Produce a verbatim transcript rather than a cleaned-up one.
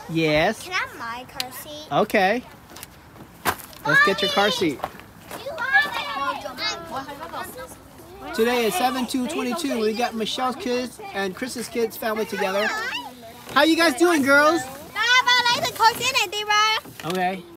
Yes. Can I have my car seat? Okay. Let's get your car seat. Today is seven two twenty-two. We got Michelle's kids and Chris's kids family together. How you guys doing, girls? Ba, ba lấy the car seat này đi ba. Okay.